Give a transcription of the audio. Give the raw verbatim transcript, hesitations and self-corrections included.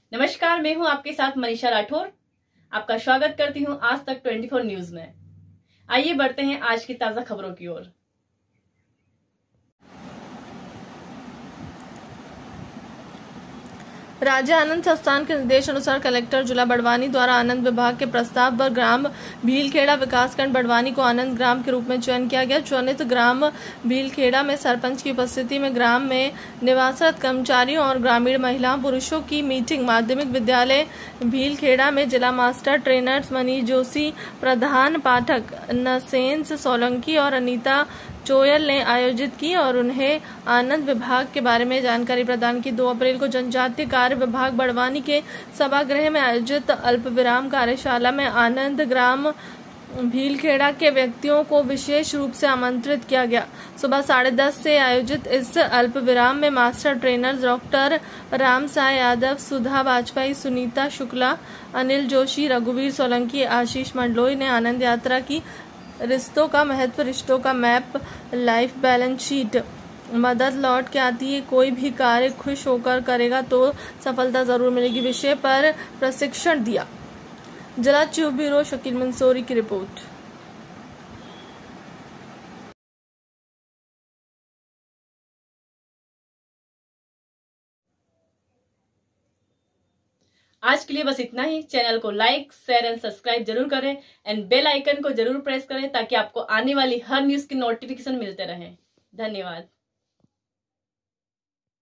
नमस्कार, मैं हूं आपके साथ मनीषा राठौर। आपका स्वागत करती हूं आज तक चौबीस न्यूज में। आइए बढ़ते हैं आज की ताजा खबरों की ओर। राज्य आनंद संस्थान के निर्देश अनुसार कलेक्टर जिला बड़वानी द्वारा आनंद विभाग के प्रस्ताव पर ग्राम भीलखेड़ा विकासखंड बड़वानी को आनंद ग्राम के रूप में चयन किया गया। चयनित ग्राम भीलखेड़ा में सरपंच की उपस्थिति में ग्राम में निवासरत कर्मचारियों और ग्रामीण महिलाओं पुरुषों की मीटिंग माध्यमिक विद्यालय भीलखेड़ा में जिला मास्टर ट्रेनर्स मनीष जोशी, प्रधान पाठक नसेंस सोलंकी और अनीता चोयल ने आयोजित की और उन्हें आनंद विभाग के बारे में जानकारी प्रदान की। दो अप्रैल को जनजातीय कार्य विभाग बड़वानी के सभागृह में आयोजित अल्प विराम कार्यशाला में आनंद ग्राम भीलखेड़ा के व्यक्तियों को विशेष रूप से आमंत्रित किया गया। सुबह साढ़े दस से आयोजित इस अल्प विराम में master trainer doctor Ram Sai Yadav, Sudha Vajpayee, Sunita Shukla, Anil Joshi, रघुवीर सोलंकी, आशीष मंडलोई ने आनंद यात्रा की रिश्तों का महत्व, रिश्तों का मैप, लाइफ बैलेंस शीट, मदद लौट के आती है, कोई भी कार्य खुश होकर करेगा तो सफलता जरूर मिलेगी विषय पर प्रशिक्षण दिया। जिला चीफ ब्यूरो शकील मंसूरी की रिपोर्ट। आज के लिए बस इतना ही। चैनल को लाइक, शेयर एंड सब्सक्राइब जरूर करें एंड बेल आइकन को जरूर प्रेस करें ताकि आपको आने वाली हर न्यूज की नोटिफिकेशन मिलते रहे। धन्यवाद।